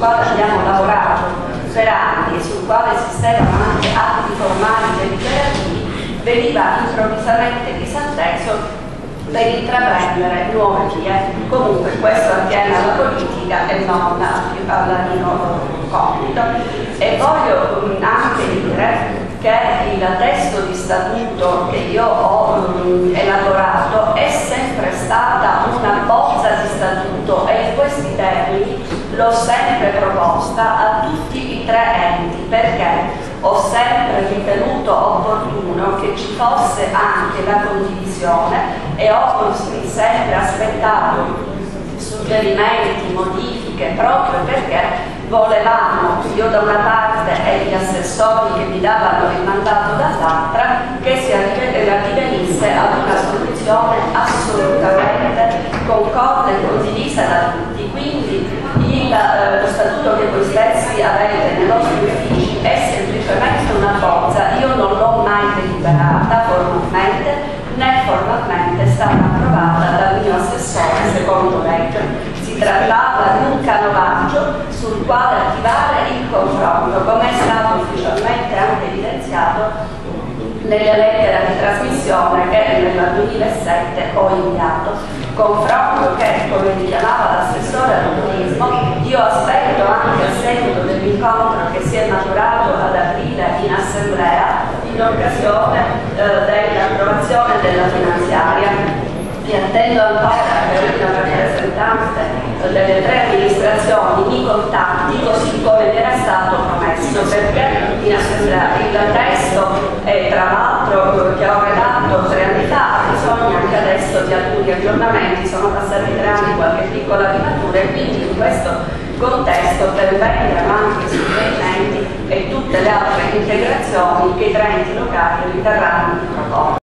quale abbiamo lavorato per anni e sul quale esistevano anche atti formali deliberativi, veniva improvvisamente disatteso per intraprendere nuove vie. Comunque questo attiene alla politica e non al mio compito. E voglio anche dire che il testo di statuto che io ho elaborato è sempre stata una bozza di statuto e in questi termini l'ho sempre proposta a tutti i tre enti, perché ho sempre ritenuto opportuno che ci fosse anche la condivisione e ho sempre aspettato suggerimenti, modifiche, proprio perché volevamo, io da una parte e gli assessori che mi davano il mandato dall'altra, che si addivenisse ad una soluzione assolutamente concorde e condivisa da tutti. Quindi lo statuto che voi stessi avete nei vostri uffici è semplicemente una bozza, io non l'ho mai deliberata formalmente, né formalmente è stata approvata dal mio assessore secondo legge. Si trattava di un canovaccio sul quale attivare il confronto, come è stato ufficialmente anche evidenziato nella lettera di trasmissione che nel 2007 ho inviato. Confronto che, come richiamava l'assessore al turismo, io aspetto anche a seguito dell'incontro che si è maturato ad aprile in assemblea in occasione dell'approvazione della finanziaria. E attendo ancora che il rappresentante delle tre amministrazioni mi contatti così come mi era stato promesso, perché in assemblea il testo, tra l'altro che ho redatto 3 anni fa, ha bisogno anche adesso di alcuni aggiornamenti, sono passati 3 anni, qualche piccola rimatura, e quindi in questo contesto pervengono anche suggerimenti e tutte le altre integrazioni che i tre enti locali riterranno di proporre.